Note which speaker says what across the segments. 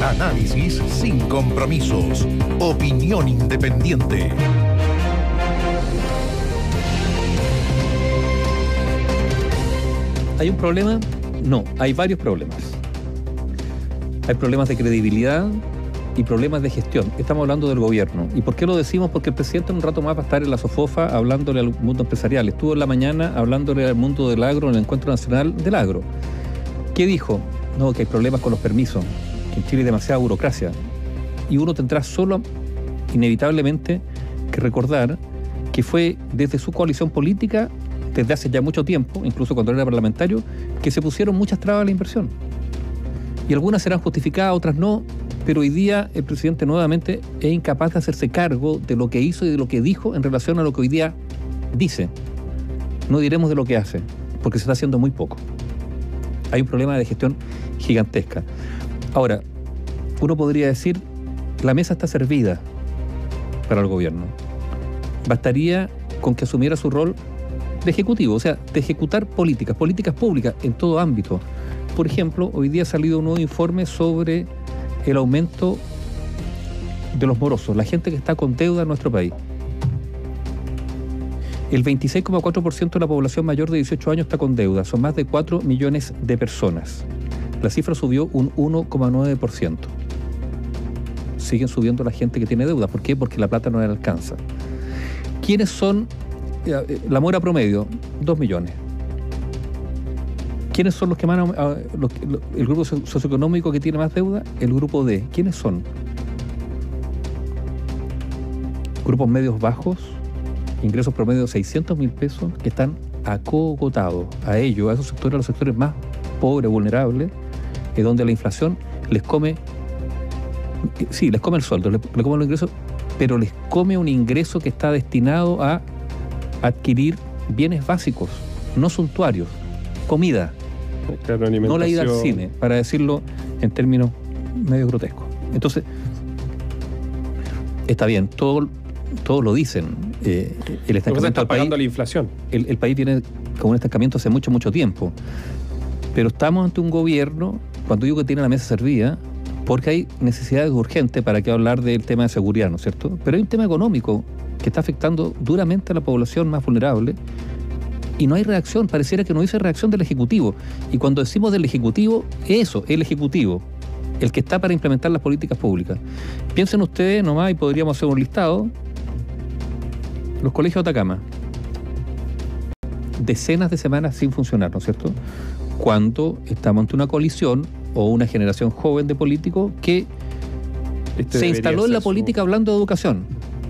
Speaker 1: Análisis sin compromisos. Opinión independiente.
Speaker 2: ¿Hay un problema? No, hay varios problemas. Hay problemas de credibilidad y problemas de gestión. Estamos hablando del gobierno. ¿Y por qué lo decimos? Porque el presidente en un rato más va a estar en la Sofofa hablándole al mundo empresarial. Estuvo en la mañana hablándole al mundo del agro en el Encuentro Nacional del Agro. ¿Qué dijo? No, que hay problemas con los permisos, que en Chile hay demasiada burocracia. Y uno tendrá solo, inevitablemente, que recordar que fue desde su coalición política, desde hace ya mucho tiempo, incluso cuando era parlamentario, que se pusieron muchas trabas a la inversión. Y algunas serán justificadas, otras no, pero hoy día el presidente nuevamente es incapaz de hacerse cargo de lo que hizo y de lo que dijo en relación a lo que hoy día dice. No diremos de lo que hace, porque se está haciendo muy poco. Hay un problema de gestión gigantesca. Ahora, uno podría decir, la mesa está servida para el gobierno. Bastaría con que asumiera su rol de ejecutivo, o sea, de ejecutar políticas públicas en todo ámbito. Por ejemplo, hoy día ha salido un nuevo informe sobre el aumento de los morosos, la gente que está con deuda en nuestro país. El 26,4% de la población mayor de 18 años está con deuda, son más de 4 millones de personas. La cifra subió un 1,9%. Siguen subiendo la gente que tiene deuda. ¿Por qué? Porque la plata no le alcanza. ¿Quiénes son? La mora promedio, 2 millones. ¿Quiénes son los que más, el grupo socioeconómico que tiene más deuda? El grupo D. ¿Quiénes son? Grupos medios bajos, ingresos promedio de 600.000 pesos, que están acogotados. A ellos, a esos sectores, a los sectores más pobres, vulnerables, es donde la inflación les come, sí, les come el sueldo, les come los ingresos, pero les come un ingreso que está destinado a adquirir bienes básicos, no suntuarios, comida,
Speaker 3: claro,
Speaker 2: no la ida al cine, para decirlo en términos medio grotescos. Entonces, está bien, todos lo dicen, el estancamiento
Speaker 3: está
Speaker 2: del país,
Speaker 3: pagando la inflación.
Speaker 2: El país viene con un estancamiento hace mucho tiempo, pero estamos ante un gobierno, cuando digo que tiene la mesa servida, porque hay necesidades urgentes, para qué hablar del tema de seguridad, ¿no es cierto? Pero hay un tema económico que está afectando duramente a la población más vulnerable y no hay reacción, pareciera que no dice reacción del Ejecutivo. Y cuando decimos del Ejecutivo, eso, el Ejecutivo, el que está para implementar las políticas públicas. Piensen ustedes nomás, y podríamos hacer un listado, los colegios de Atacama, decenas de semanas sin funcionar, ¿no es cierto? Cuando estamos ante una coalición o una generación joven de políticos que se instaló en la política hablando de educación.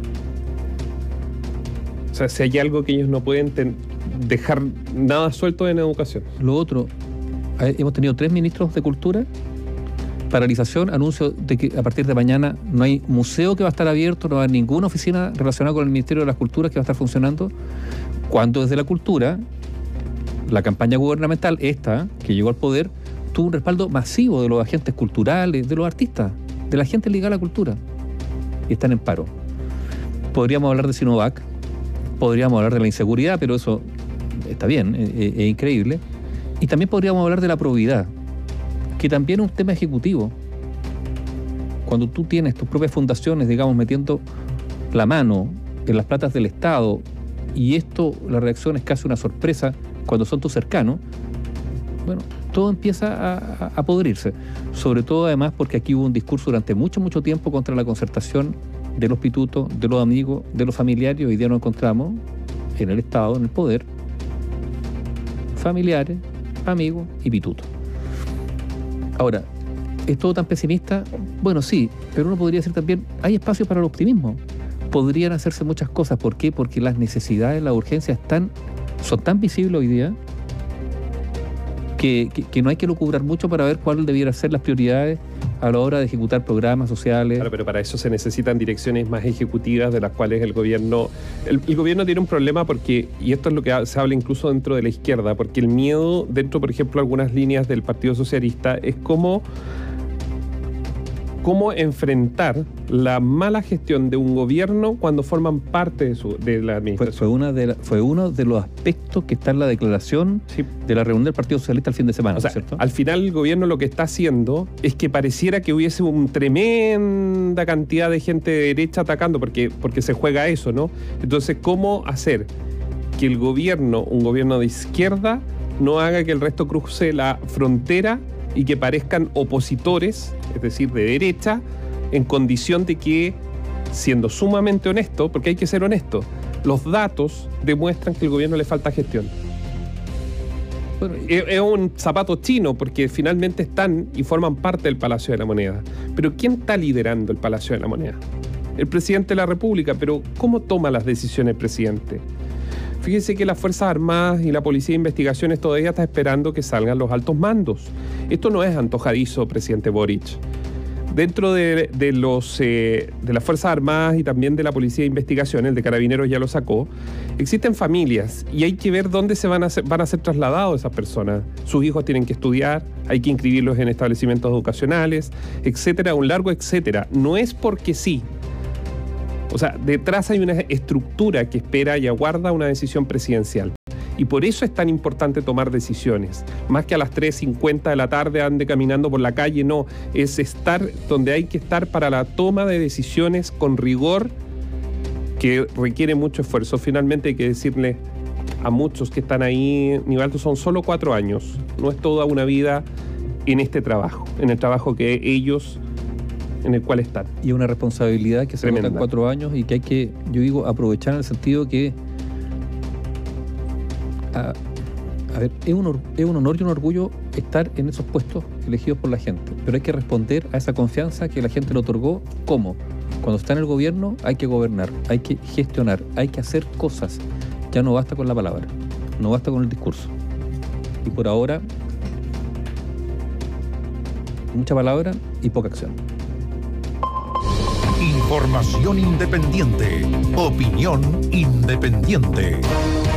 Speaker 3: O sea, si hay algo que ellos no pueden dejar nada suelto en educación.
Speaker 2: Lo otro, hemos tenido 3 ministros de Cultura, paralización, anuncio de que a partir de mañana no hay museo que va a estar abierto, no hay ninguna oficina relacionada con el Ministerio de las Culturas que va a estar funcionando, cuando desde la cultura, la campaña gubernamental, esta, que llegó al poder, tuvo un respaldo masivo de los agentes culturales, de los artistas, de la gente ligada a la cultura, y están en paro. Podríamos hablar de Sinovac, podríamos hablar de la inseguridad, pero eso está bien, es increíble. Y también podríamos hablar de la probidad, que también es un tema ejecutivo. Cuando tú tienes tus propias fundaciones, digamos, metiendo la mano en las platas del Estado, y esto, la reacción es casi una sorpresa cuando son tus cercanos, bueno, todo empieza a podrirse. Sobre todo, además, porque aquí hubo un discurso durante mucho tiempo contra la concertación de los pitutos, de los amigos, de los familiares. Hoy día nos encontramos en el Estado, en el poder, familiares, amigos y pitutos. Ahora, ¿es todo tan pesimista? Bueno, sí, pero uno podría decir también, hay espacio para el optimismo. Podrían hacerse muchas cosas. ¿Por qué? Porque las necesidades, las urgencias son tan visibles hoy día que no hay que lucubrar mucho para ver cuáles debieran ser las prioridades a la hora de ejecutar programas sociales.
Speaker 3: Claro, pero para eso se necesitan direcciones más ejecutivas de las cuales el gobierno... El gobierno tiene un problema porque, y esto es lo que se habla incluso dentro de la izquierda, porque el miedo dentro, por ejemplo, de algunas líneas del Partido Socialista es como cómo enfrentar la mala gestión de un gobierno cuando forman parte de la administración.
Speaker 2: Fue uno de los aspectos que está en la declaración de la reunión del Partido Socialista el fin de semana,
Speaker 3: o sea,
Speaker 2: ¿cierto?
Speaker 3: Al final el gobierno lo que está haciendo es que pareciera que hubiese una tremenda cantidad de gente de derecha atacando, porque se juega eso, ¿no? Entonces, ¿cómo hacer que el gobierno, un gobierno de izquierda, no haga que el resto cruce la frontera y que parezcan opositores, es decir, de derecha, en condición de que, siendo sumamente honesto, porque hay que ser honesto, los datos demuestran que al gobierno le falta gestión? Bueno, es un zapato chino, porque finalmente están y forman parte del Palacio de la Moneda. Pero ¿quién está liderando el Palacio de la Moneda? El presidente de la República, pero ¿cómo toma las decisiones el presidente? Fíjense que las Fuerzas Armadas y la Policía de Investigaciones todavía está esperando que salgan los altos mandos. Esto no es antojadizo, presidente Boric. Dentro de las Fuerzas Armadas y también de la Policía de Investigaciones, el de Carabineros ya lo sacó, existen familias y hay que ver dónde van a ser trasladados esas personas. Sus hijos tienen que estudiar, hay que inscribirlos en establecimientos educacionales, etcétera, un largo etcétera. No es porque sí. O sea, detrás hay una estructura que espera y aguarda una decisión presidencial. Y por eso es tan importante tomar decisiones. Más que a las 3:50 de la tarde ande caminando por la calle, no. Es estar donde hay que estar para la toma de decisiones con rigor, que requiere mucho esfuerzo. Finalmente hay que decirle a muchos que están ahí, Nivaldo, son solo 4 años. No es toda una vida en este trabajo, en el trabajo que ellos... en el cual están.
Speaker 2: Y una responsabilidad que se nota en 4 años y que hay que, yo digo, aprovechar en el sentido que a ver, es un honor y un orgullo estar en esos puestos elegidos por la gente, pero hay que responder a esa confianza que la gente le otorgó. ¿Cómo? Cuando está en el gobierno hay que gobernar, hay que gestionar, hay que hacer cosas. Ya no basta con la palabra, no basta con el discurso. Y por ahora, mucha palabra y poca acción.
Speaker 1: Información independiente. Opinión independiente.